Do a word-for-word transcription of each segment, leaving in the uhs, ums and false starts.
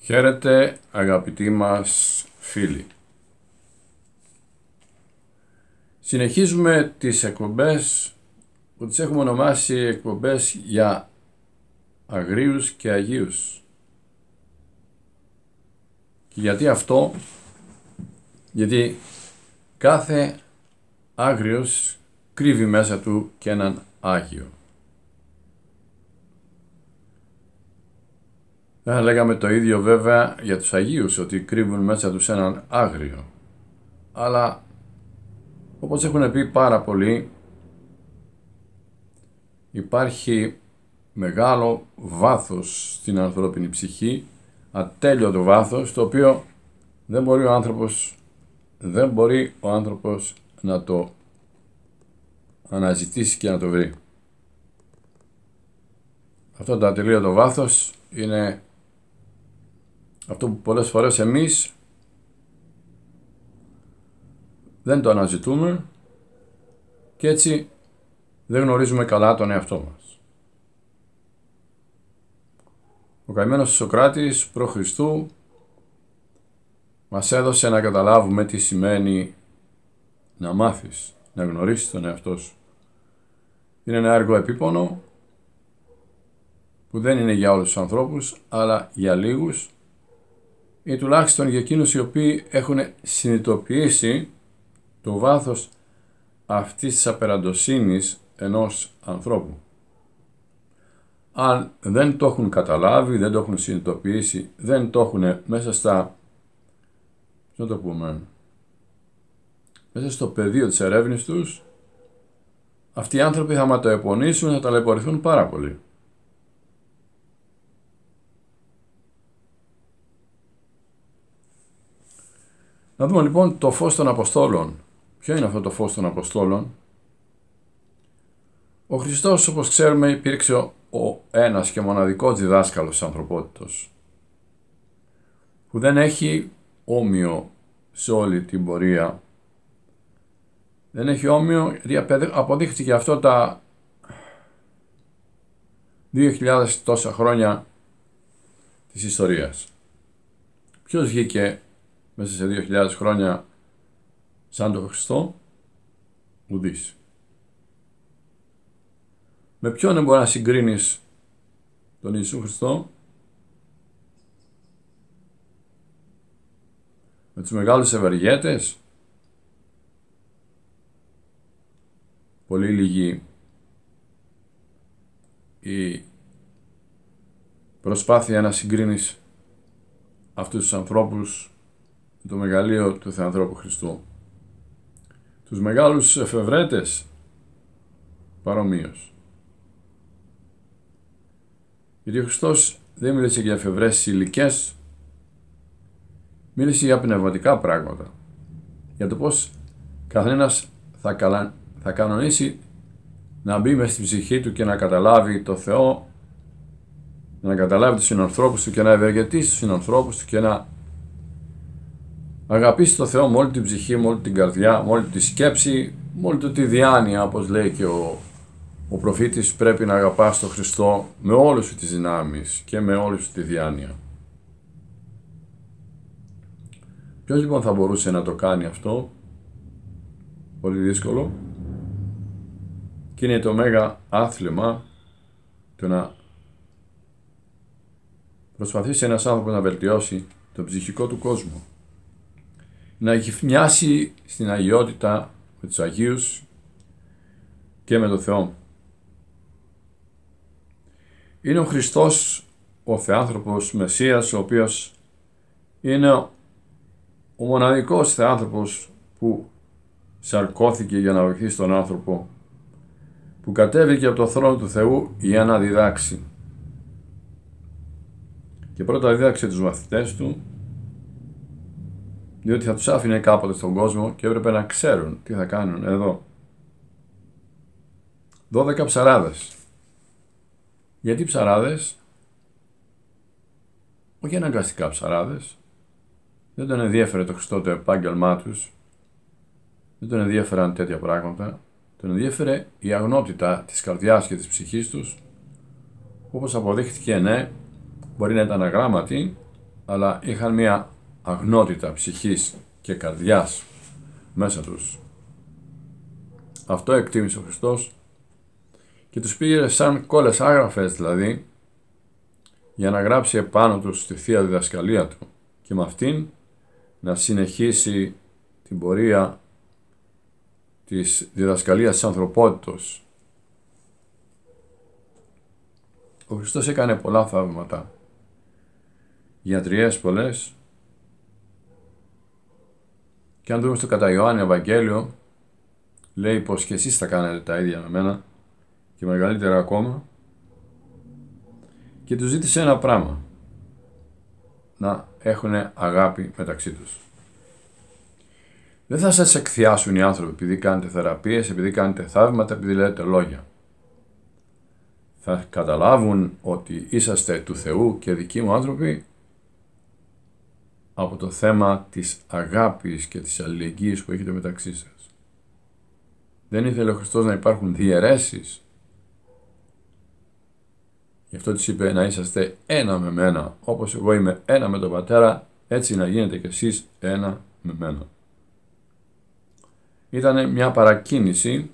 Χαίρετε αγαπητοί μας φίλοι. Συνεχίζουμε τις εκπομπές που τις έχουμε ονομάσει εκπομπές για αγρίους και αγίους. Και γιατί αυτό? Γιατί κάθε άγριος κρύβει μέσα του και έναν άγιο. Δεν λέγαμε το ίδιο βέβαια για τους αγίους, ότι κρύβουν μέσα τους έναν άγριο. Αλλά όπως έχουν πει πάρα πολλοί, υπάρχει μεγάλο βάθος στην ανθρώπινη ψυχή, ατέλειωτο βάθος, το οποίο δεν μπορεί ο άνθρωπος, δεν μπορεί ο άνθρωπος να το αναζητήσει και να το βρει. Αυτό το ατελείωτο βάθος είναι αυτό που πολλές φορές εμείς δεν το αναζητούμε και έτσι δεν γνωρίζουμε καλά τον εαυτό μας. Ο καημένος Σωκράτης π.Χ. μας έδωσε να καταλάβουμε τι σημαίνει να μάθεις, να γνωρίσεις τον εαυτό σου. Είναι ένα έργο επίπονο που δεν είναι για όλους τους ανθρώπους, αλλά για λίγους, ή τουλάχιστον για εκείνους οι οποίοι έχουν συνειδητοποιήσει το βάθος αυτής της απεραντοσύνης ενός ανθρώπου. Αν δεν το έχουν καταλάβει, δεν το έχουν συνειδητοποιήσει, δεν το έχουν μέσα στα, να το πούμε, μέσα στο πεδίο της ερεύνης τους, αυτοί οι άνθρωποι θα ματαιοπονήσουν, θα ταλαιπωρηθούν πάρα πολύ. Να δούμε λοιπόν το φως των Αποστόλων. Ποιο είναι αυτό το φως των Αποστόλων? Ο Χριστός, όπως ξέρουμε, υπήρξε ο ένας και μοναδικός διδάσκαλος της ανθρωπότητος, που δεν έχει όμοιο σε όλη την πορεία. Δεν έχει όμοιο γιατί αποδείχθηκε αυτό τα δύο χιλιάδες τόσα χρόνια της ιστορίας. Ποιος βγήκε μέσα σε δύο χιλιάδες χρόνια σαν τον Χριστό? Ουδής. Με ποιον δεν μπορεί να συγκρίνεις τον Ιησού Χριστό? Με τους μεγάλους ευεργέτες? Πολύ λίγη η προσπάθεια να συγκρίνεις αυτούς τους ανθρώπους με το μεγαλείο του Θεανθρώπου Χριστού. Τους μεγάλους εφευρέτες παρομοίως. Γιατί ο Χριστός δεν μίλησε για εφευρέσεις υλικές, μίλησε για πνευματικά πράγματα. Για το πως καθένας θα, καλα... θα κανονίσει να μπει μες στην ψυχή του και να καταλάβει το Θεό, να καταλάβει τους συνανθρώπους του και να ευεργετήσει τους συνανθρώπους του και να αγαπήσει το Θεό με όλη την ψυχή, με όλη την καρδιά, με όλη τη σκέψη, με όλη του τη διάνοια, όπως λέει και ο, ο προφήτης, πρέπει να αγαπάς τον Χριστό με όλες σου τις δυνάμεις και με όλη σου τη διάνοια. Ποιος λοιπόν θα μπορούσε να το κάνει αυτό? Πολύ δύσκολο. Και είναι το μέγα άθλημα το να προσπαθήσει ένας άνθρωπος να βελτιώσει τον ψυχικό του κόσμο. Να έχει μοιάσει στην αγιότητα με τους Αγίους και με τον Θεό. Είναι ο Χριστός ο Θεάνθρωπος Μεσσίας, ο οποίος είναι ο μοναδικός Θεάνθρωπος που σαρκώθηκε για να βοηθήσει τον άνθρωπο, που κατέβηκε από το θρόνο του Θεού για να διδάξει. Και πρώτα δίδαξε τους μαθητές του, διότι θα τους άφηνε κάποτε στον κόσμο και έπρεπε να ξέρουν τι θα κάνουν εδώ. Δώδεκα ψαράδες. Γιατί ψαράδες? Όχι αναγκαστικά ψαράδες. Δεν τον ενδιέφερε το Χριστό το επάγγελμά τους. Δεν τον ενδιέφεραν τέτοια πράγματα. Τον ενδιέφερε η αγνότητα της καρδιάς και της ψυχής τους, όπως αποδείχθηκε, ναι, μπορεί να ήταν αγράμματοι, αλλά είχαν μια αγνότητα ψυχής και καρδιάς μέσα τους. Αυτό εκτίμησε ο Χριστός και τους πήγε σαν κόλλες άγραφες δηλαδή, για να γράψει επάνω τους τη Θεία Διδασκαλία του και με αυτήν να συνεχίσει την πορεία της διδασκαλίας της ανθρωπότητος. Ο Χριστός έκανε πολλά θαύματα, γιατριές πολλές, και αν δούμε στο κατά Ιωάννη Ευαγγέλιο, λέει πως και εσείς θα κάνετε τα ίδια με μένα και μεγαλύτερα ακόμα, και τους ζήτησε ένα πράγμα: να έχουν αγάπη μεταξύ τους. Δεν θα σας εκθιάσουν οι άνθρωποι επειδή κάνετε θεραπείες, επειδή κάνετε θαύματα, επειδή λέτε λόγια. Θα καταλάβουν ότι είσαστε του Θεού και δικοί μου άνθρωποι από το θέμα της αγάπης και της αλληλεγγύης που έχετε μεταξύ σας. Δεν ήθελε ο Χριστός να υπάρχουν διαιρέσεις. Γι' αυτό της είπε να είσαστε ένα με μένα. Όπως εγώ είμαι ένα με τον Πατέρα, έτσι να γίνετε κι εσείς ένα με μένα. Ήταν μια παρακίνηση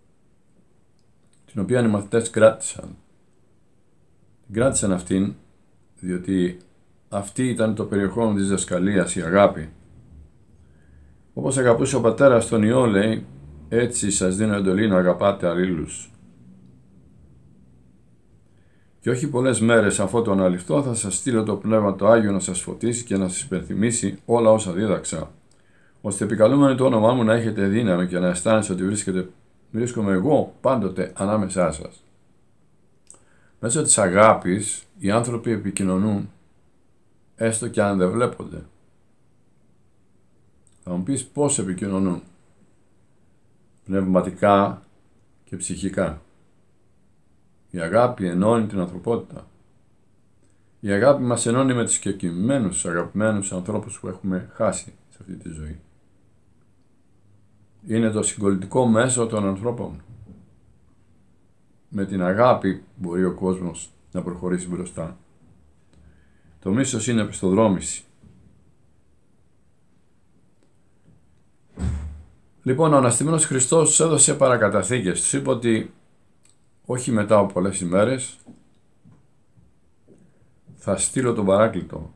την οποία οι μαθητές κράτησαν. Την κράτησαν αυτήν διότι αυτή ήταν το περιεχόμενο της διδασκαλίας, η αγάπη. Όπως αγαπούσε ο Πατέρας τον Υιό, λέει, έτσι σας δίνω εντολή να αγαπάτε αλλήλους. Και όχι πολλές μέρες αφού το αναλυφθώ θα σας στείλω το Πνεύμα το Άγιο να σας φωτίσει και να σας υπενθυμίσει όλα όσα δίδαξα, ώστε επικαλούμενοι το όνομά μου να έχετε δύναμη και να αισθάνεστε ότι βρίσκεται, βρίσκομαι εγώ πάντοτε ανάμεσά σας. Μέσω της αγάπης οι άνθρωποι επικοινωνούν, έστω και αν δεν βλέπονται. Θα μου πεις πώς επικοινωνούν? Πνευματικά και ψυχικά. Η αγάπη ενώνει την ανθρωπότητα. Η αγάπη μας ενώνει με τους κεκοιμμένους, αγαπημένους ανθρώπους που έχουμε χάσει σε αυτή τη ζωή. Είναι το συγκολητικό μέσο των ανθρώπων. Με την αγάπη μπορεί ο κόσμος να προχωρήσει μπροστά. Το μίσος είναι επιστοδρόμηση. Λοιπόν, ο αναστημένος Χριστός τους έδωσε παρακαταθήκες. Τους είπε ότι όχι μετά από πολλές ημέρες θα στείλω τον Παράκλητο.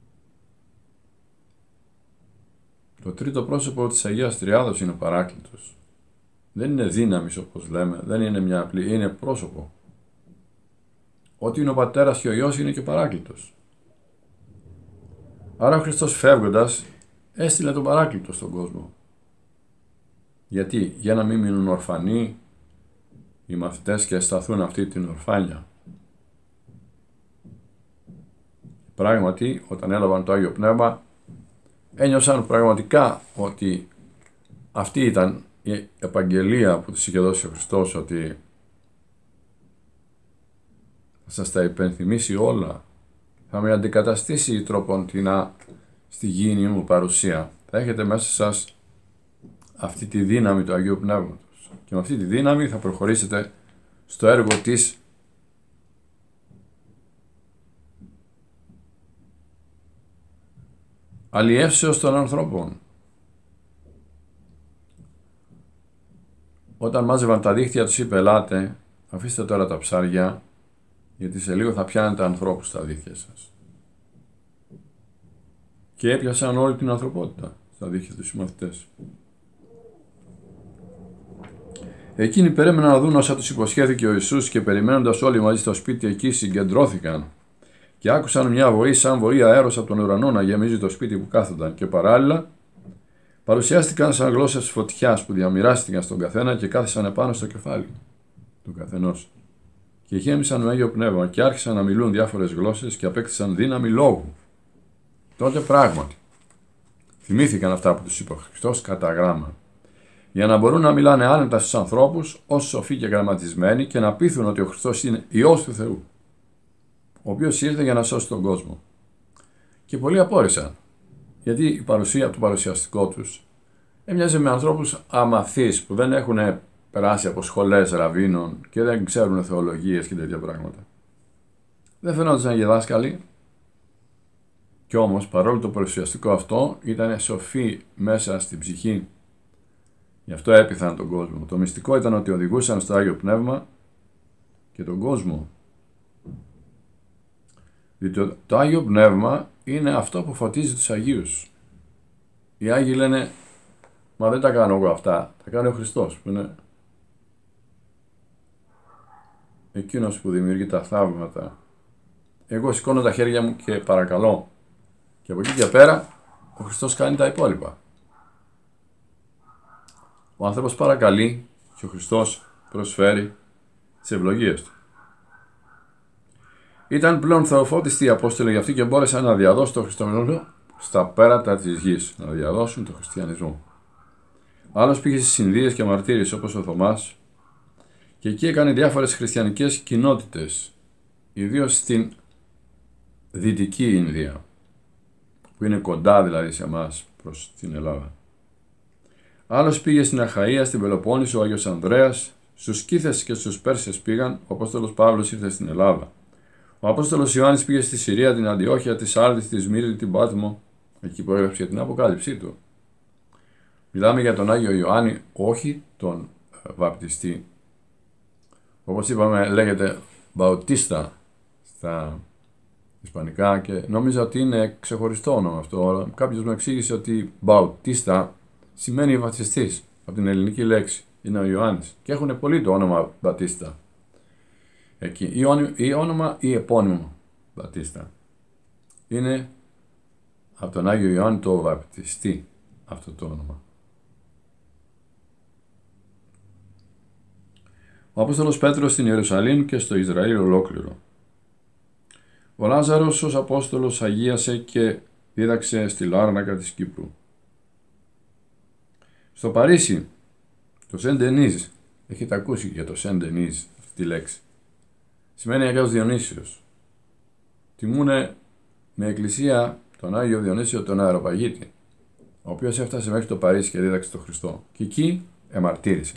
Το τρίτο πρόσωπο της Αγίας Τριάδος είναι ο Παράκλητος. Δεν είναι δύναμης όπως λέμε, δεν είναι μια απλή, είναι πρόσωπο. Ό,τι είναι ο Πατέρας και ο Υιός είναι και ο Παράκλητος. Άρα ο Χριστός φεύγοντας έστειλε τον Παράκλητο στον κόσμο. Γιατί? Για να μην μείνουν ορφανοί οι μαθητές και αισθανθούν αυτή την ορφάνια. Πράγματι, όταν έλαβαν το Άγιο Πνεύμα, ένιωσαν πραγματικά ότι αυτή ήταν η επαγγελία που τους είχε δώσει ο Χριστός, ότι θα σας τα υπενθυμίσει όλα, θα με αντικαταστήσει τροποντινά στη γήινη μου παρουσία. Θα έχετε μέσα σας αυτή τη δύναμη του Αγίου Πνεύματος και με αυτή τη δύναμη θα προχωρήσετε στο έργο της αλλιεύσεως των ανθρώπων. Όταν μάζευαν τα δίχτυα τους είπε, ελάτε, αφήστε τώρα τα ψάρια, γιατί σε λίγο θα πιάνετε ανθρώπους στα δίχτυα σας. Και έπιασαν όλη την ανθρωπότητα στα δίχτυα τους οι μαθητές. Εκείνοι περίμεναν να δουν όσα τους υποσχέθηκε ο Ιησούς και περιμένοντας όλοι μαζί στο σπίτι εκεί συγκεντρώθηκαν και άκουσαν μια βοή σαν βοή αέρος από τον ουρανό να γεμίζει το σπίτι που κάθονταν και παράλληλα παρουσιάστηκαν σαν γλώσσες φωτιάς που διαμοιράστηκαν στον καθένα και κάθισαν επάνω στο κεφάλι του καθενός. Και γέμισαν με Άγιο Πνεύμα και άρχισαν να μιλούν διάφορες γλώσσες και απέκτησαν δύναμη λόγου. Τότε πράγματι θυμήθηκαν αυτά που τους είπε ο Χριστός κατά γράμμα, για να μπορούν να μιλάνε άνετα στους ανθρώπους ως σοφοί και γραμματισμένοι και να πείθουν ότι ο Χριστός είναι Υιός του Θεού, ο οποίος ήρθε για να σώσει τον κόσμο. Και πολλοί απόρρισαν, γιατί η παρουσία του παρουσιαστικό τους έμοιαζε με ανθρώπους αμαθείς που δεν έχουν περάσει από σχολές ραβίνων και δεν ξέρουν θεολογίες και τέτοια πράγματα. Δεν φαινόντουσαν και δάσκαλοι Κι όμως, παρόλο το παρουσιαστικό αυτό, ήταν σοφοί μέσα στην ψυχή. Γι' αυτό έπειθαν τον κόσμο. Το μυστικό ήταν ότι οδηγούσαν στο Άγιο Πνεύμα και τον κόσμο. Διότι το Άγιο Πνεύμα είναι αυτό που φωτίζει τους Αγίους. Οι Άγιοι λένε, μα δεν τα κάνω εγώ αυτά, τα κάνει ο Χριστός, που είναι εκείνος που δημιουργεί τα θαύματα. Εγώ σηκώνω τα χέρια μου και παρακαλώ. Και από εκεί και πέρα, ο Χριστός κάνει τα υπόλοιπα. Ο άνθρωπος παρακαλεί και ο Χριστός προσφέρει τις ευλογίες του. Ήταν πλέον θεοφώτιστοι οι Απόστολοι, γι' αυτό και μπόρεσαν να διαδώσουν τον Χριστό στα πέρατα της γης, να διαδώσουν τον χριστιανισμό. Άλλος πήγε στις Ινδίες και μαρτύρες όπως ο Θωμάς και εκεί έκανε διάφορες χριστιανικές κοινότητες, ιδίως στην Δυτική Ινδία, που είναι κοντά δηλαδή σε εμάς προς την Ελλάδα. Άλλος πήγε στην Αχαΐα, στην Πελοπόννησο, ο Άγιος Ανδρέας, στους Σκύθες και στους Πέρσες πήγαν, ο Απόστολος Παύλος ήρθε στην Ελλάδα. Ο Απόστολος Ιωάννης πήγε στη Συρία, την Αντιόχεια, τη Σάρδη, τη Σμύρνη, την Πάτμο, εκεί που έγραψε την Αποκάλυψή του. Μιλάμε για τον Άγιο Ιωάννη, όχι τον βαπτιστή. Όπως είπαμε, λέγεται Μπαουτίστα στα ισπανικά και νόμιζα ότι είναι ξεχωριστό όνομα αυτό. Κάποιος μου εξήγησε ότι Μπαουτίστα σημαίνει βαπτιστής, από την ελληνική λέξη. Είναι ο Ιωάννης και έχουν πολύ το όνομα Μπατίστα. Εκεί. Ή, όνει, ή όνομα ή επώνυμο Μπατίστα. Είναι από τον Άγιο Ιωάννη το βαπτιστή αυτό το όνομα. Ο Απόστολος Πέτρος στην Ιερουσαλήμ και στο Ισραήλ ολόκληρο. Ο Λάζαρος ως Απόστολος αγίασε και δίδαξε στη Λάρνακα της Κύπρου. Στο Παρίσι, το Σεν Ντενίζ, έχετε ακούσει για το Σεν Ντενίζ αυτή τη λέξη. Σημαίνει Αγίος Διονύσιος. Τιμούνε με εκκλησία τον Άγιο Διονύσιο τον Αεροπαγίτη, ο οποίος έφτασε μέχρι το Παρίσι και δίδαξε τον Χριστό. Και εκεί εμαρτύρησε.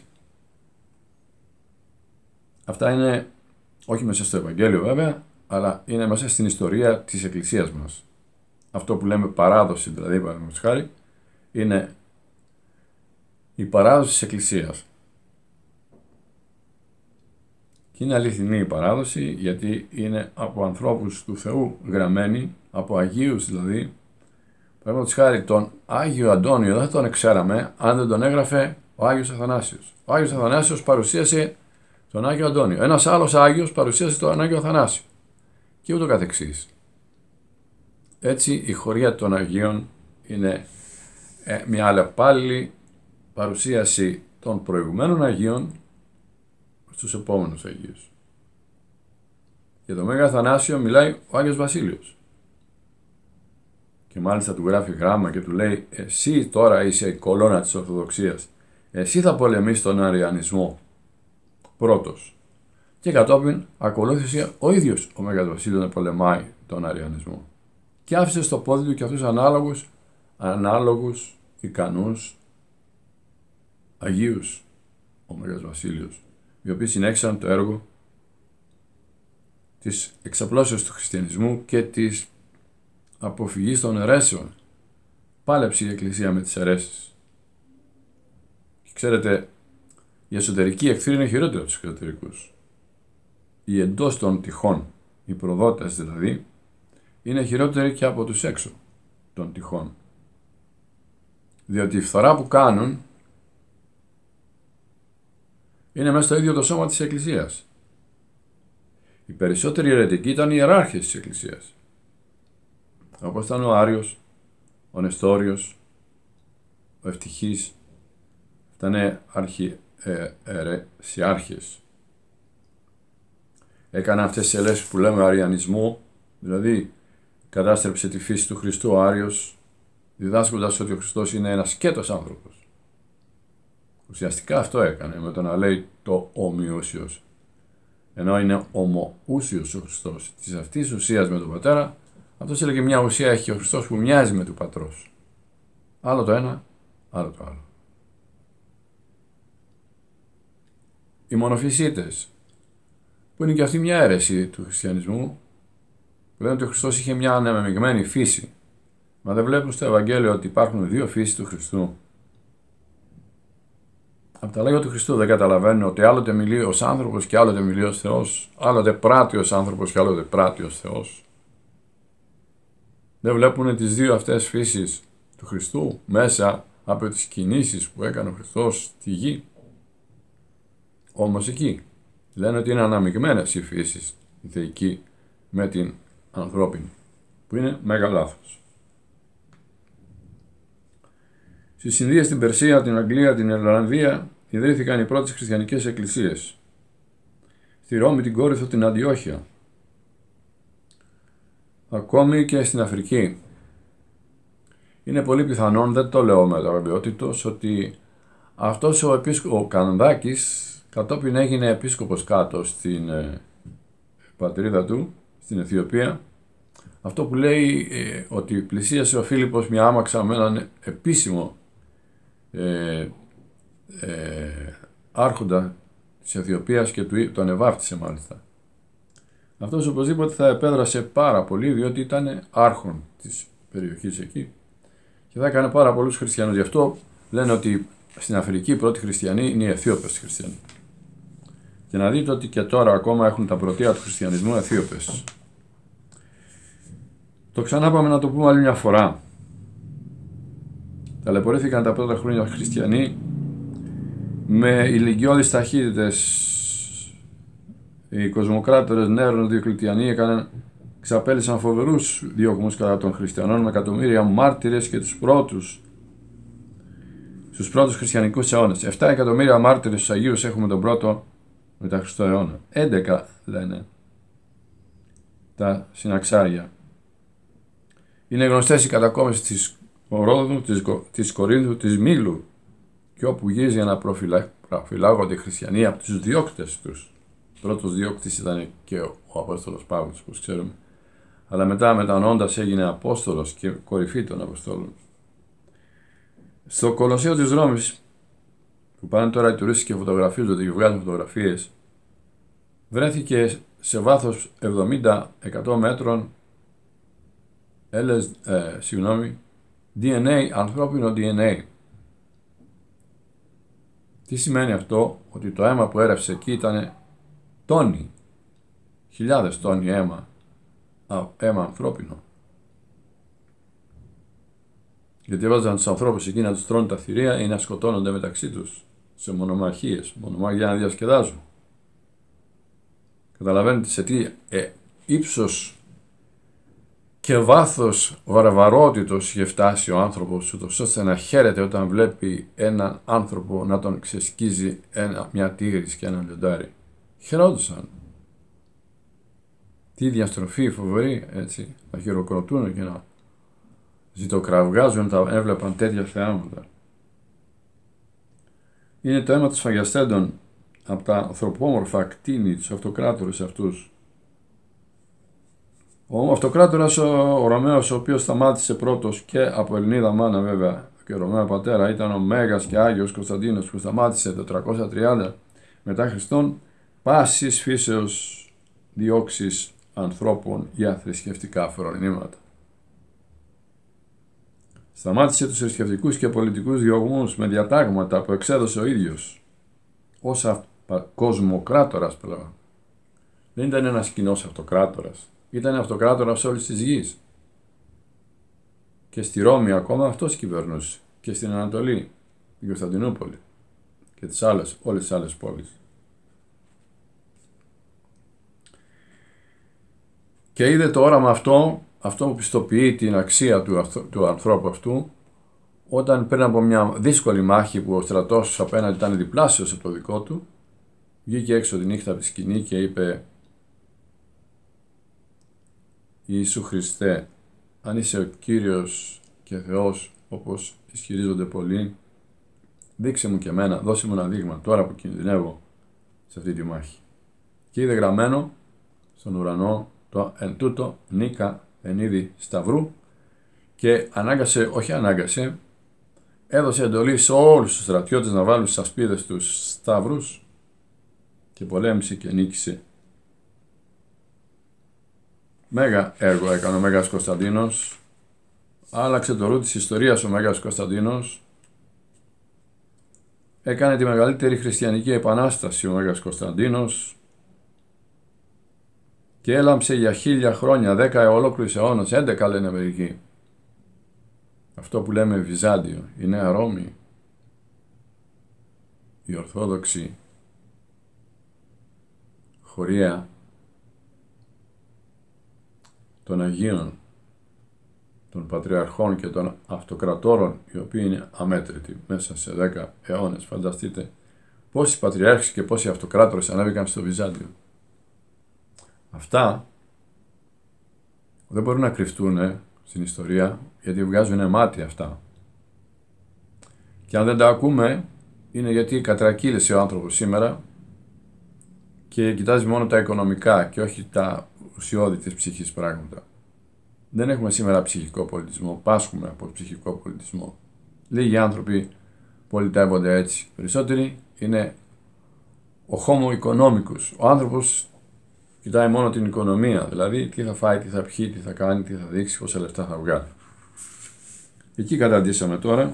Αυτά είναι όχι μέσα στο Ευαγγέλιο βέβαια, αλλά είναι μέσα στην ιστορία της Εκκλησίας μας. Αυτό που λέμε παράδοση, δηλαδή παραδείγματος χάρη, είναι η παράδοση της Εκκλησίας. Και είναι αληθινή η παράδοση, γιατί είναι από ανθρώπους του Θεού γραμμένη, από Αγίους δηλαδή. Παραδείγματος χάρη τον Άγιο Αντώνιο δεν τον ξέραμε αν δεν τον έγραφε ο Άγιος Αθανάσιος. Ο Άγιος Αθανάσιος παρουσίασε τον Άγιο Αντώνιο. Ένας άλλος Άγιος παρουσίασε τον Άγιο Αθανάσιο. Και ούτω καθεξής. Έτσι η χωρία των Αγίων είναι ε, μια αλλεπάλληλη παρουσίαση των προηγουμένων Αγίων στους επόμενους Αγίους. Για τον Μέγα Αθανάσιο μιλάει ο Άγιος Βασίλειος. Και μάλιστα του γράφει γράμμα και του λέει, εσύ τώρα είσαι η κολόνα της Ορθοδοξίας. Εσύ θα πολεμήσεις τον Αριανισμό πρώτος. Και κατόπιν ακολούθησε ο ίδιος ο Μέγας Βασίλειος να πολεμάει τον Αριανισμό. Και άφησε στο πόδι του και αυτούς ανάλογους, ανάλογους, ικανούς, Αγίους ο Μέγας Βασίλειος, οι οποίοι συνέχισαν το έργο της εξαπλώσεως του χριστιανισμού και της αποφυγής των αιρέσεων. Πάλεψε η Εκκλησία με τις αιρέσεις. Και ξέρετε, οι εσωτερικοί εχθροί είναι χειρότεροι από τους εξωτερικούς. Οι εντός των τυχών, οι προδότες δηλαδή, είναι χειρότεροι και από τους έξω των τυχών. Διότι η φθορά που κάνουν είναι μέσα στο ίδιο το σώμα της Εκκλησίας. Οι περισσότεροι αιρετικοί ήταν οι ιεράρχες της Εκκλησίας. Όπως ήταν ο Άριος, ο Νεστόριος, ο Ευτυχής, ήταν αρχιερεσιάρχες. Έκανε αυτές τις ελέγχους που λέμε αριανισμό, δηλαδή κατάστρεψε τη φύση του Χριστού ο Άριος, διδάσκοντας ότι ο Χριστός είναι ένας σκέτος άνθρωπος. Ουσιαστικά αυτό έκανε με το να λέει το ομοιούσιος. Ενώ είναι ομοούσιος ο Χριστός της αυτής ουσίας με τον Πατέρα, αυτός έλεγε μια ουσία έχει ο Χριστός που μοιάζει με του Πατρός. Άλλο το ένα, άλλο το άλλο. Οι μονοφυσίτες, που είναι και αυτή μια αίρεση του χριστιανισμού, που λένε ότι ο Χριστός είχε μια ανεμειγμένη φύση, Μα δεν βλέπουν στο Ευαγγέλιο ότι υπάρχουν δύο φύσεις του Χριστού? Από τα λόγια του Χριστού δεν καταλαβαίνουν ότι άλλοτε μιλεί ως άνθρωπος και άλλοτε μιλεί ως Θεός, άλλοτε πράττει ως άνθρωπος και άλλοτε πράττει ως Θεός? Δεν βλέπουν τις δύο αυτές φύσεις του Χριστού μέσα από τις κινήσεις που έκανε ο Χριστός στη γη? Όμως εκεί λένε ότι είναι αναμειγμένες οι φύσεις, η θεϊκή με την ανθρώπινη, που είναι μέγα λάθος. Στις Ινδίες, στην Περσία, την Αγγλία, την Ιρλανδία ιδρύθηκαν οι πρώτες χριστιανικές εκκλησίες. Στη Ρώμη, την Κόρινθο, την Αντιόχεια. Ακόμη και στην Αφρική. Είναι πολύ πιθανόν, δεν το λέω με βεβαιότητος, ότι αυτός ο, επίσκο, ο Κανδάκης κατόπιν έγινε επίσκοπος κάτω στην ε, πατρίδα του, στην Αιθιοπία. Αυτό που λέει ε, ότι πλησίασε ο Φίλιππος μια άμαξα με έναν επίσημο ε, ε, άρχοντα της Αιθιοπίας και του, τον ευάφτισε μάλιστα. Αυτός οπωσδήποτε θα επέδρασε πάρα πολύ, διότι ήταν άρχον της περιοχής εκεί και θα έκανε πάρα πολλούς χριστιανούς. Γι' αυτό λένε ότι στην Αφρική οι πρώτοι χριστιανοί είναι οι Αιθίωπες χριστιανοί. Και να δείτε ότι και τώρα ακόμα έχουν τα πρωτεία του χριστιανισμού Αιθίωπες. Το ξανά πάμε να το πούμε άλλη μια φορά. Ταλαιπωρήθηκαν τα πρώτα χρόνια χριστιανοί με ηλικιώδεις ταχύτητες. Οι κοσμοκράτορες Νέρον, Διοκλητιανοί έκαναν, ξαπέλυσαν φοβερούς διώγμους κατά των χριστιανών με εκατομμύρια μάρτυρες και τους πρώτους στους πρώτους χριστιανικούς αιώνες. επτά εκατομμύρια μάρτυρες στους Αγίους έχουμε τον πρώτο μετά Χριστό αιώνα. έντεκα λένε τα συναξάρια. Είναι γνωστές οι κατακόμες της Ρόδου, της, της Κορίνθου, της Μήλου και όπου γύριζε για να προφυλά, προφυλάγονται οι χριστιανοί από τους διώκτες τους. Πρώτος διώκτης ήταν και ο, ο Απόστολος Παύλος, όπως ξέρουμε. Αλλά μετά μετανοώντας έγινε Απόστολος και κορυφή των Αποστόλων. Στο Κολοσσέο της Ρώμης, που πάνε τώρα οι τουρίστες και φωτογραφίζονται και βγάζουν φωτογραφίες, βρέθηκε σε βάθος εβδομήντα με εκατό μέτρων έλες, ε, συγγνώμη, ντι εν έι, ανθρώπινο ντι εν έι. Τι σημαίνει αυτό? Ότι το αίμα που έρευσε εκεί ήταν τόνοι, χιλιάδες τόνοι αίμα, α, αίμα ανθρώπινο. Γιατί έβαζαν τους ανθρώπους εκεί να τους τρώνε τα θηρία ή να σκοτώνονται μεταξύ τους σε μονομαχίες, μονομαχίες για να διασκεδάζουν. Καταλαβαίνετε σε τι ε, ύψος και βάθος βαρβαρότητος είχε φτάσει ο άνθρωπος, ούτως ώστε να χαίρεται όταν βλέπει έναν άνθρωπο να τον ξεσκίζει ένα, μια τίγρης και ένα λιοντάρι. Χαιρόντουσαν. Τι διαστροφή φοβερή, έτσι, να χειροκροτούν και να ζητοκραυγάζουν όταν έβλεπαν τέτοια θεάματα. Είναι το αίμα των σφαγιαστέντων από τα ανθρωπόμορφα κτίνη, τους αυτοκράτορες αυτούς. Ο αυτοκράτορας ο, ο Ρωμαίος, ο οποίος σταμάτησε πρώτος και από Ελληνίδα μάνα βέβαια και Ρωμαίο πατέρα, ήταν ο Μέγας και Άγιος Κωνσταντίνος που σταμάτησε το τριακόσια τριάντα μετά Χριστόν πάσης φύσεως διώξεις ανθρώπων για θρησκευτικά φρονήματα. Σταμάτησε τους θρησκευτικούς και πολιτικούς διωγμούς με διατάγματα που εξέδωσε ο ίδιος ως κοσμοκράτορας πλέον. Δεν ήταν ένας κοινός αυτοκράτορας. Ήταν αυτοκράτορας όλης της γης. Και στη Ρώμη ακόμα αυτός κυβερνούσε. Και στην Ανατολή, την Κωνσταντινούπολη και τις άλλες, όλες τις άλλες πόλεις. Και είδε το όραμα αυτό, αυτό που πιστοποιεί την αξία του, του ανθρώπου αυτού, όταν πριν από μια δύσκολη μάχη που ο στρατός απέναντι ήταν διπλάσιος από το δικό του, βγήκε έξω τη νύχτα από τη σκηνή και είπε «Ιησού Χριστέ, αν είσαι ο Κύριος και Θεός όπως ισχυρίζονται πολλοί, δείξε μου και εμένα, δώσε μου ένα δείγμα τώρα που κινδυνεύω σε αυτή τη μάχη». Και είδε γραμμένο στον ουρανό το «Εν τούτο νίκα εν είδη σταυρού» και ανάγκασε, όχι ανάγκασε, έδωσε εντολή σε όλους τους στρατιώτες να βάλουν στις ασπίδες τους σταύρους και πολέμησε και νίκησε. Μέγα έργο έκανε ο Μέγας Κωνσταντίνος, άλλαξε το ρου της ιστορίας ο Μέγας Κωνσταντίνος. Έκανε τη μεγαλύτερη χριστιανική επανάσταση ο Μέγας Κωνσταντίνος και έλαμψε για χίλια χρόνια, δέκα ολόκληρους αιώνας, έντεκα λένε μερικοί. Αυτό που λέμε Βυζάντιο, η Νέα Ρώμη, η Ορθόδοξη χωρία των Αγίων, των Πατριαρχών και των Αυτοκρατόρων, οι οποίοι είναι αμέτρητοι μέσα σε δέκα αιώνες. Φανταστείτε πόσοι Πατριάρχες και πόσοι Αυτοκράτορες ανέβηκαν στο Βυζάντιο. Αυτά δεν μπορούν να κρυφτούν στην ιστορία, γιατί βγάζουν μάτι αυτά. Και αν δεν τα ακούμε, είναι γιατί κατρακύλησε ο άνθρωπος σήμερα και κοιτάζει μόνο τα οικονομικά και όχι τα ουσιώδη της ψυχής πράγματα. Δεν έχουμε σήμερα ψυχικό πολιτισμό, πάσχουμε από ψυχικό πολιτισμό. Λίγοι άνθρωποι πολιτεύονται έτσι. Περισσότεροι είναι ο homo economicus. Ο άνθρωπος κοιτάει μόνο την οικονομία, δηλαδή τι θα φάει, τι θα πιει, τι θα κάνει, τι θα δείξει, πόσα λεφτά θα βγάλει. Εκεί καταντήσαμε τώρα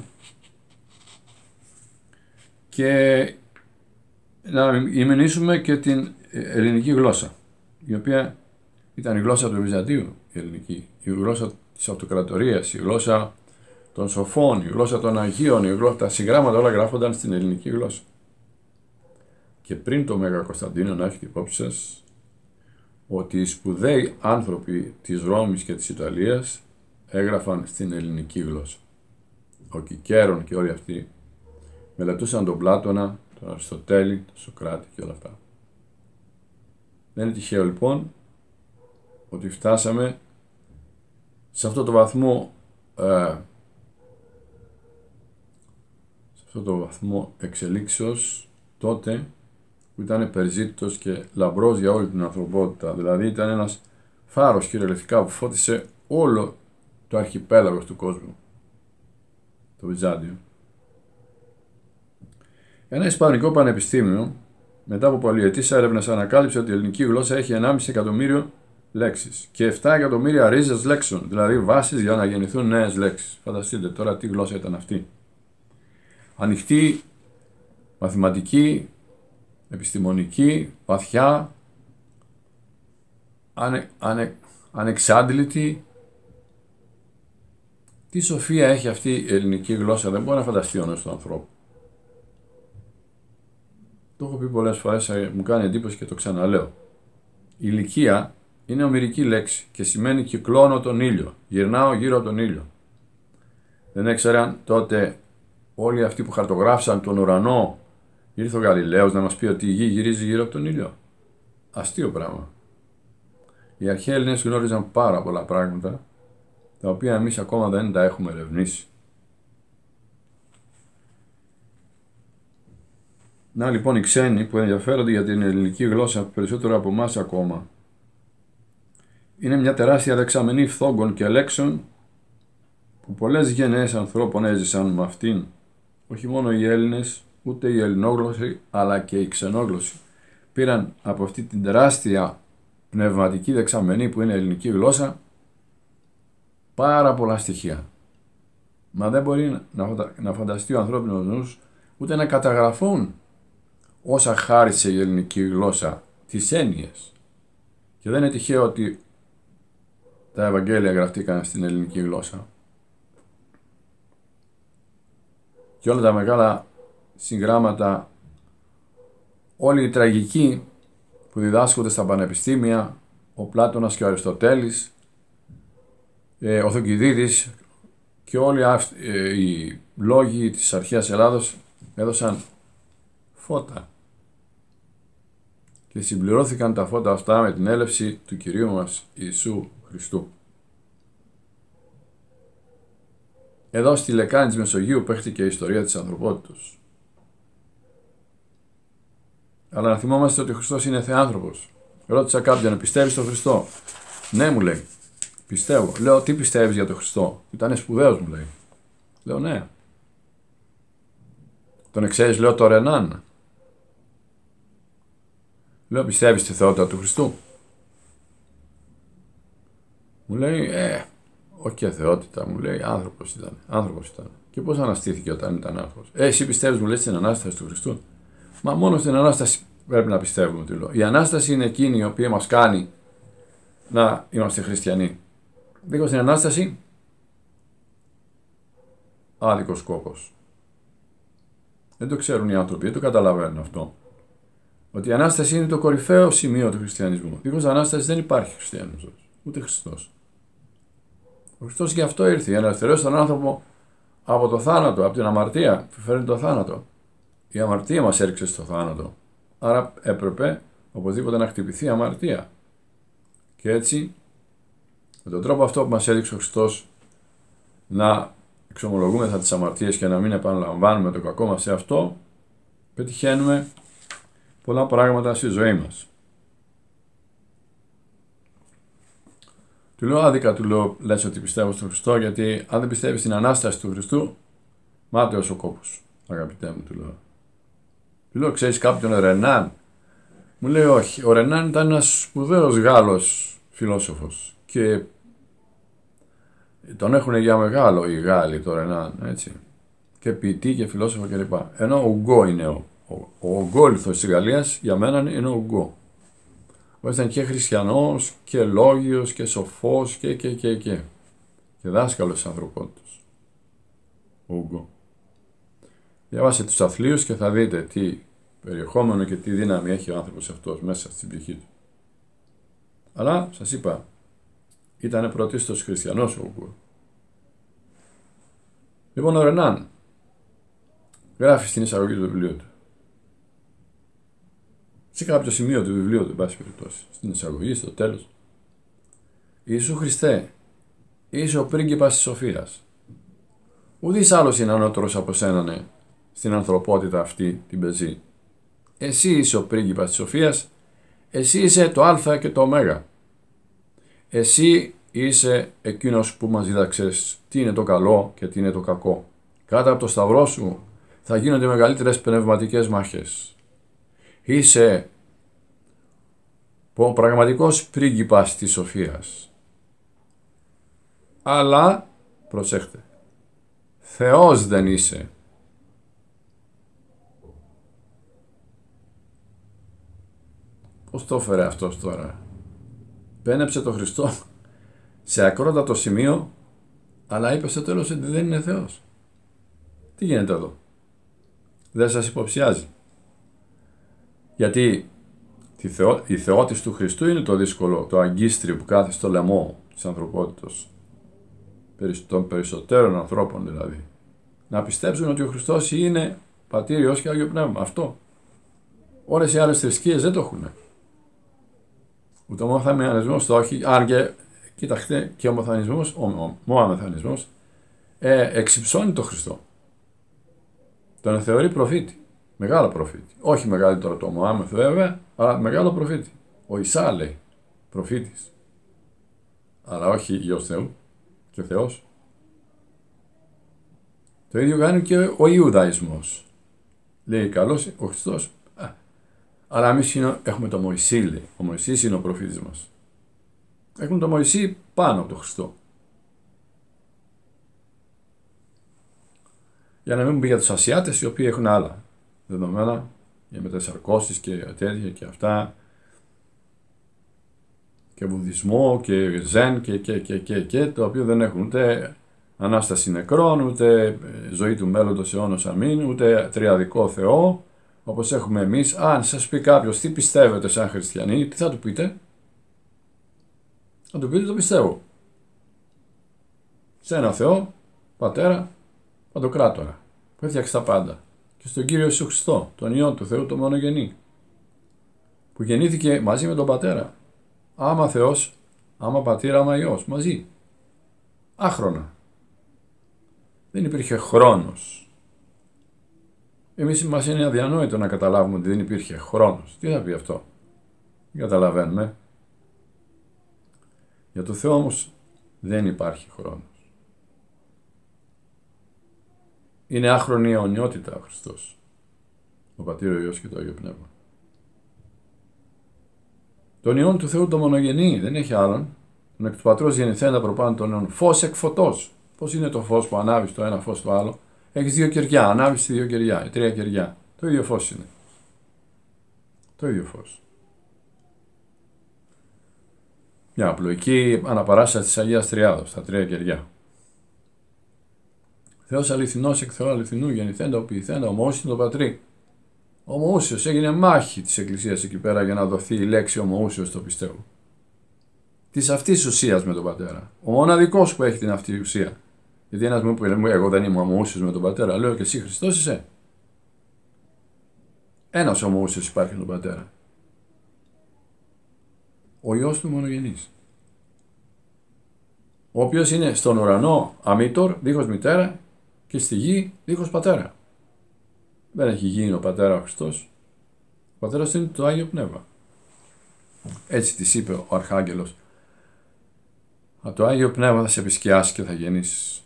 και να ημενήσουμε και την ελληνική γλώσσα, η οποία ήταν η γλώσσα του Βυζαντίου, η ελληνική, η γλώσσα της αυτοκρατορίας, η γλώσσα των σοφών, η γλώσσα των Αγίων, η γλώσσα, τα συγγράμματα όλα γράφονταν στην ελληνική γλώσσα. Και πριν το Μέγα Κωνσταντίνο, να έχετε υπόψη σας ότι οι σπουδαίοι άνθρωποι της Ρώμης και της Ιταλίας έγραφαν στην ελληνική γλώσσα. Ο Κικέρον και όλοι αυτοί μελετούσαν τον Πλάτωνα, τον Αριστοτέλη, τον Σοκράτη και όλα αυτά. Δεν είναι τυχαίο λοιπόν ότι φτάσαμε σε αυτό το βαθμό ε, σε αυτό το βαθμό εξελίξεως τότε που ήταν περιζήτητος και λαμπρός για όλη την ανθρωπότητα. Δηλαδή ήταν ένας φάρος κυριολεκτικά που φώτισε όλο το αρχιπέλαγος του κόσμου, το Βυζάντιο. Ένα ισπανικό πανεπιστήμιο μετά από πολυετής έρευνες ανακάλυψε ότι η ελληνική γλώσσα έχει ενάμιση εκατομμύριο λέξεις και επτά εκατομμύρια ρίζες λέξεων, δηλαδή βάσεις για να γεννηθούν νέες λέξεις. Φανταστείτε τώρα τι γλώσσα ήταν αυτή. Ανοιχτή, μαθηματική, επιστημονική, βαθιά, ανε, ανε, ανεξάντλητη. Τι σοφία έχει αυτή η ελληνική γλώσσα, δεν μπορεί να φανταστεί ο νέος του ανθρώπου. Το έχω πει πολλές φορές, μου κάνει εντύπωση και το ξαναλέω. Η ηλικία είναι ομηρική λέξη και σημαίνει κυκλώνω τον ήλιο, γυρνάω γύρω από τον ήλιο. Δεν έξεραν τότε όλοι αυτοί που χαρτογράφησαν τον ουρανό, ήρθε ο Γαλιλαίος να μας πει ότι η γη γυρίζει γύρω από τον ήλιο. Αστείο πράγμα. Οι αρχαίοι Έλληνες γνώριζαν πάρα πολλά πράγματα, τα οποία εμείς ακόμα δεν τα έχουμε ερευνήσει. Να λοιπόν οι ξένοι που ενδιαφέρονται για την ελληνική γλώσσα περισσότερο από εμάς ακόμα, είναι μια τεράστια δεξαμενή φθόγκων και λέξεων που πολλές γενναίες ανθρώπων έζησαν με αυτήν. Όχι μόνο οι Έλληνες, ούτε οι ελληνόγλωσσοι, αλλά και οι ξενόγλωσσοι πήραν από αυτή την τεράστια πνευματική δεξαμενή που είναι η ελληνική γλώσσα πάρα πολλά στοιχεία. Μα δεν μπορεί να φανταστεί ο ανθρώπινος νους ούτε να καταγραφούν όσα χάρισε η ελληνική γλώσσα, τις έννοιες. Και δεν είναι τυχαίο ότι τα Ευαγγέλια γραφτήκαν στην ελληνική γλώσσα. Και όλα τα μεγάλα συγγράμματα, όλοι οι τραγικοί που διδάσκονται στα πανεπιστήμια, ο Πλάτωνας και ο Αριστοτέλης, ο Θουκυδίδης και όλοι οι λόγοι της αρχαίας Ελλάδος έδωσαν φώτα. Και συμπληρώθηκαν τα φώτα αυτά με την έλευση του Κυρίου μας Ιησού Χριστού. Εδώ στη λεκάνη της Μεσογείου παίχτηκε η ιστορία της ανθρωπότητας. Αλλά να θυμόμαστε ότι ο Χριστός είναι θεάνθρωπος. Ρώτησα κάποιον, πιστεύεις στον Χριστό? Ναι, μου λέει. Πιστεύω. Λέω, τι πιστεύεις για τον Χριστό? Ήτανε σπουδαίος, μου λέει. Λέω, ναι. Τον εξαίρεις, λέω, το Ρενάν. Λέω, πιστεύεις στη θεότητα του Χριστού? Μου λέει, ε, όχι και θεότητα, μου λέει, άνθρωπος ήταν. Άνθρωπος ήταν. Και πώς αναστήθηκε όταν ήταν άνθρωπος? Ε, εσύ πιστεύεις, μου λέει, στην Ανάσταση του Χριστού? Μα μόνο στην Ανάσταση πρέπει να πιστεύουμε, του λέω. Η Ανάσταση είναι εκείνη η οποία μας κάνει να είμαστε χριστιανοί. Δίκως στην Ανάσταση, άδικος σκόπος. Δεν το ξέρουν οι άνθρωποι, δεν το καταλαβαίνουν αυτό. Ότι η Ανάσταση είναι το κορυφαίο σημείο του χριστιανισμού. Δίχως Ανάσταση δεν υπάρχει χριστιανισμός, ούτε Χριστός. Ο Χριστός γι' αυτό ήρθε, για να ελευθερώσει τον άνθρωπο από το θάνατο, από την αμαρτία που φέρνει το θάνατο. Η αμαρτία μας έριξε στο θάνατο. Άρα έπρεπε οπωσδήποτε να χτυπηθεί η αμαρτία. Και έτσι, με τον τρόπο αυτό που μας έδειξε ο Χριστός να εξομολογούμεθα τις αμαρτίες και να μην επαναλαμβάνουμε το κακό μας σε αυτό, πετυχαίνουμε πολλά πράγματα στη ζωή μας. Του λέω άδικα, του λέω, λες ότι πιστεύω στον Χριστό, γιατί αν δεν πιστεύεις στην Ανάσταση του Χριστού, μάταιος ο κόπος, αγαπητέ μου, του λέω. Του λέω, ξέρεις κάποιον Ρενάν? Μου λέει όχι. Ο Ρενάν ήταν ένας σπουδαίος Γάλλος φιλόσοφος και τον έχουν για μεγάλο οι Γάλλοι, το Ρενάν, έτσι. Και ποιητή και φιλόσοφο κλπ. Ενώ ο Ουγκό είναι ο, ο, ο ογκόλυθος της Γαλλίας, για μένα είναι ο Ουγκό. Ο ήταν και χριστιανός και λόγιος και σοφός και και και και. Και δάσκαλος της ανθρωπότητας. Ο Ουγκό. Διαβάστε τους αθλίους και θα δείτε τι περιεχόμενο και τι δύναμη έχει ο άνθρωπος αυτός μέσα στην ψυχή του. Αλλά, σας είπα, ήταν πρωτίστως χριστιανός ο Ουγκό. Λοιπόν, ο Ρενάν γράφει στην εισαγωγή του βιβλίου του. Σε κάποιο σημείο του βιβλίου του, εν πάση περιπτώσει, στην εισαγωγή, στο τέλος. Ιησού Χριστέ, είσαι ο πρίγκιπας της σοφίας. Ουδής άλλος είναι ανώτερος από σένα, ναι, στην ανθρωπότητα αυτή την πεζή. Εσύ είσαι ο πρίγκιπας της σοφίας, εσύ είσαι το α και το ω. Εσύ είσαι εκείνος που μας δίδαξες τι είναι το καλό και τι είναι το κακό. Κάτω από το σταυρό σου θα γίνονται μεγαλύτερες πνευματικές μάχες. Είσαι ο πραγματικός πρίγκιπας της σοφίας. Αλλά, προσέχτε, Θεός δεν είσαι. Πώς το έφερε αυτός τώρα? Πένεψε το Χριστό σε ακρότατο σημείο, αλλά είπε στο τέλος ότι δεν είναι Θεός. Τι γίνεται εδώ? Δεν σας υποψιάζει? Γιατί η, θεό, η θεότης του Χριστού είναι το δύσκολο, το αγκίστριο που κάθεται στο λαιμό της ανθρωπότητας, των περισσότερων ανθρώπων δηλαδή, να πιστέψουν ότι ο Χριστός είναι Πατήρ, Υιός και Άγιο Πνεύμα. Αυτό. Όλες οι άλλες θρησκείες δεν το έχουν. Ούτε ο μοθανισμός το έχει, αν και κοιτάξτε, και ο μοθανισμός, ο, ο μοαμεθανισμός ε, εξυψώνει τον Χριστό. Τον θεωρεί προφήτη. Μεγάλο προφήτη. Όχι μεγαλύτερο το Μωάμεθ βέβαια, αλλά μεγάλο προφήτη. Ο Ισά λέει προφήτης. Αλλά όχι Υιός Θεού και Θεός. Το ίδιο κάνει και ο Ιουδαϊσμός. Λέει καλώς ο Χριστός. Α, αλλά εμείς έχουμε το Μωυσή, λέει. Ο Μωυσής είναι ο προφήτης μας. Έχουν το Μωυσή πάνω από το Χριστό. Για να μην πει για τους Ασιάτες, οι οποίοι έχουν άλλα δεδομένα για μετασαρκώσεις και τέτοια και αυτά, και βουδισμό και ζεν και και και και και, το οποίο δεν έχουν ούτε Ανάσταση νεκρών, ούτε ζωή του μέλλοντος αιώνος αμήν, ούτε τριαδικό Θεό, όπως έχουμε εμείς. Αν σας πει κάποιος τι πιστεύετε σαν χριστιανοί, τι θα του πείτε? Θα του πείτε το πιστεύω. Σε ένα Θεό, Πατέρα, Παντοκράτορα, που έφτιαξε τα πάντα. Και στον Κύριο Ιησού Χριστό, τον Υιόν του Θεού, τον μονογενή, που γεννήθηκε μαζί με τον Πατέρα. Άμα Θεός, άμα Πατήρα, άμα Υιός, μαζί. Άχρονα. Δεν υπήρχε χρόνος. Εμείς μας είναι αδιανόητο να καταλάβουμε ότι δεν υπήρχε χρόνος. Τι θα πει αυτό? Δεν καταλαβαίνουμε. Για το Θεό όμως δεν υπάρχει χρόνος. Είναι άχρονη η αιωνιότητα ο Χριστός. Ο Πατήρ, ο Υιός και το Άγιο Πνεύμα. Τον Υιόν του Θεού το μονογενή, δεν έχει άλλον. τον εκ του πατρός γεννηθέντα προπάνω των αιώνων, φως εκ φωτός. Πώς είναι το φως που ανάβει το ένα φως το άλλο? Έχεις δύο κεριά, ανάβεις τη δύο κεριά, η τρία κεριά. Το ίδιο φως είναι. Το ίδιο φως. Μια απλοϊκή αναπαράσταση της Αγίας Τριάδος, τα τρία κεριά. Θεός αληθινός εκ Θεού αληθινού, γεννηθέντα, οποιηθέντα, ομοούσιν το πατρί. Ομοούσιος, έγινε μάχη της Εκκλησίας εκεί πέρα για να δοθεί η λέξη ομοούσιος, το πιστεύω. Της αυτής ουσίας με τον πατέρα. Ο μοναδικός που έχει την αυτή ουσία. Γιατί ένας μου είπε, εγώ δεν είμαι ομοούσιος με τον πατέρα. Λέω, και εσύ Χριστός είσαι? Ένας ομοούσιος υπάρχει με τον πατέρα. Ο Υιός του μονογενής. Ο οποίος είναι στον ουρανό αμήτωρ, δίχως μητέρα, και στη γη δίχως πατέρα. Δεν έχει γίνει ο πατέρα ο Χριστός. Ο πατέρας είναι το Άγιο Πνεύμα. Έτσι της είπε ο Αρχάγγελος. Από το Άγιο Πνεύμα θα σε επισκιάσει και θα γεννήσεις.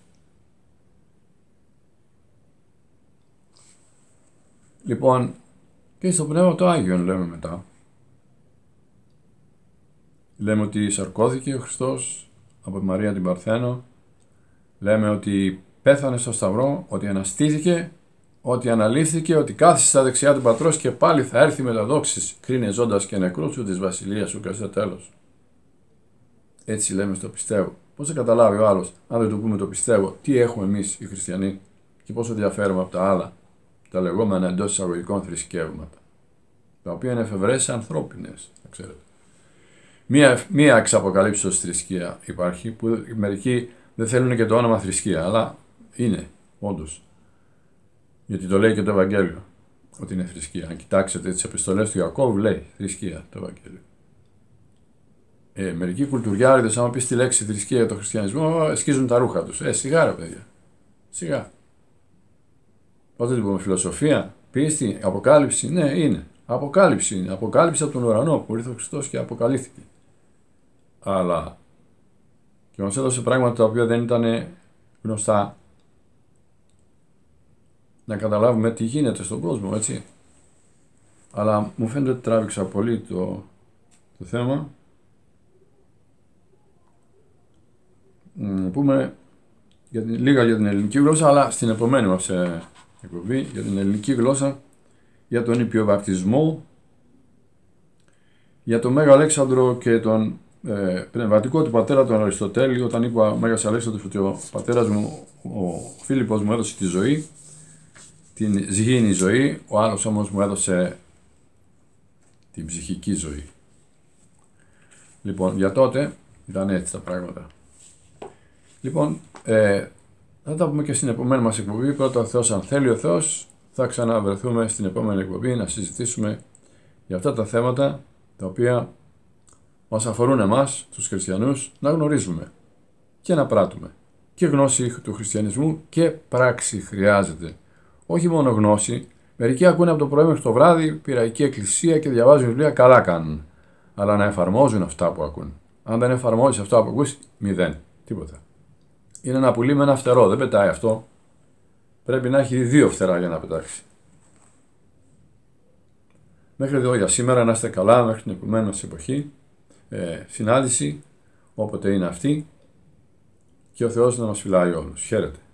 Λοιπόν, και στο Πνεύμα το Άγιον λέμε μετά. Λέμε ότι σαρκώθηκε ο Χριστός από τη Μαρία την Παρθένο. Λέμε ότι πέθανε στο Σταυρό, ότι αναστήθηκε, ότι αναλήφθηκε, ότι κάθισε στα δεξιά του Πατρός και πάλι θα έρθει με τα δόξης, κρίνε ζώντας και νεκρούς σου της βασιλείας σου και στο τέλος. Έτσι λέμε στο πιστεύω. Πώς θα καταλάβει ο άλλος, αν δεν του πούμε το πιστεύω, τι έχουμε εμείς οι χριστιανοί και πόσο διαφέρουμε από τα άλλα, τα λεγόμενα εντός εισαγωγικών θρησκεύματα, τα οποία είναι εφευρέσεις ανθρώπινες, θα ξέρετε. Μία, μία εξαποκαλύψεως θρησκεία υπάρχει, που μερικοί δεν θέλουν και το όνομα θρησκεία, αλλά είναι, όντως. Γιατί το λέει και το Ευαγγέλιο, ότι είναι θρησκεία. Αν κοιτάξετε τις επιστολές του Ιακώβου, λέει θρησκεία το Ευαγγέλιο. Ε, μερικοί κουλτουριάριδες, άμα πεις τη λέξη θρησκεία για τον χριστιανισμό, σκίζουν τα ρούχα τους. Ε, σιγά ρε παιδιά. Σιγά. Πότε την πούμε, φιλοσοφία, πίστη, αποκάλυψη? Ναι, είναι. Αποκάλυψη είναι. Αποκάλυψη από τον ουρανό που ήρθε ο Χριστός και αποκαλύφθηκε. Αλλά και μας έδωσε πράγματα τα οποία δεν ήταν γνωστά. Να καταλάβουμε τι γίνεται στον κόσμο, έτσι. Αλλά μου φαίνεται ότι τράβηξα πολύ το, το θέμα. Να πούμε για την, λίγα για την ελληνική γλώσσα, αλλά στην επομένη μας ε, εκπομπή για την ελληνική γλώσσα, για τον υπιοβαπτισμό, για τον Μέγα Αλέξανδρο και τον ε, πνευματικό του πατέρα τον Αριστοτέλη, όταν είπε ο Μέγας Αλέξανδρος ότι ο πατέρας μου, ο Φίλιππος μου έδωσε τη ζωή, την ζυγίνη ζωή, ο άλλος όμως μου έδωσε την ψυχική ζωή. Λοιπόν, για τότε ήταν έτσι τα πράγματα. Λοιπόν, ε, θα τα πούμε και στην επόμενη μας εκπομπή. Πρώτα ο Θεός, αν θέλει ο Θεός, θα ξαναβρεθούμε στην επόμενη εκπομπή να συζητήσουμε για αυτά τα θέματα τα οποία μας αφορούν εμάς, τους χριστιανούς, να γνωρίζουμε και να πράττουμε. Και γνώση του χριστιανισμού και πράξη χρειάζεται. Όχι μόνο γνώση. Μερικοί ακούνε από το πρωί μέχρι το βράδυ πειραϊκή εκκλησία και διαβάζουν βιβλία, καλά κάνουν. Αλλά να εφαρμόζουν αυτά που ακούν. Αν δεν εφαρμόζεις αυτά που ακούς, μηδέν. Τίποτα. Είναι ένα πουλί με ένα φτερό. Δεν πετάει αυτό. Πρέπει να έχει δύο φτερά για να πετάξει. Μέχρι εδώ για σήμερα, να είστε καλά, μέχρι την επόμενη μας εποχή. Ε, συνάντηση, όποτε είναι αυτή. Και ο Θεός να μας φυλάει όλους. Χαίρετε.